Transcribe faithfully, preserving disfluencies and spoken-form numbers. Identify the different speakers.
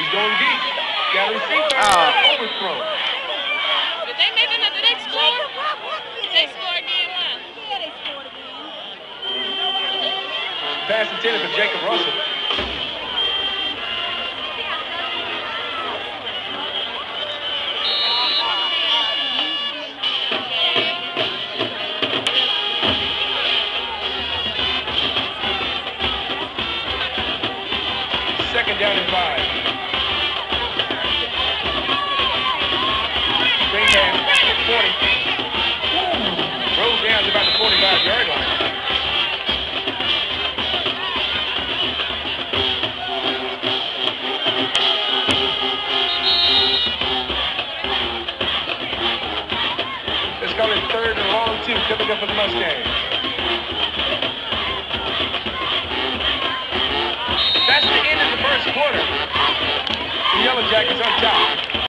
Speaker 1: going deep. Got a receiver.
Speaker 2: Oh.
Speaker 1: Overthrow.
Speaker 3: Did they make another? Did they score? Did they score again? Wow.
Speaker 4: Yeah, they scored again.
Speaker 1: Pass intended for Jacob Russell. Second down and five. Screen pass, forty. Rolls down to about the forty-five yard line. Let's call it third and long two coming up for the Mustangs. That's the end of the first quarter. The Yellow Jackets on top.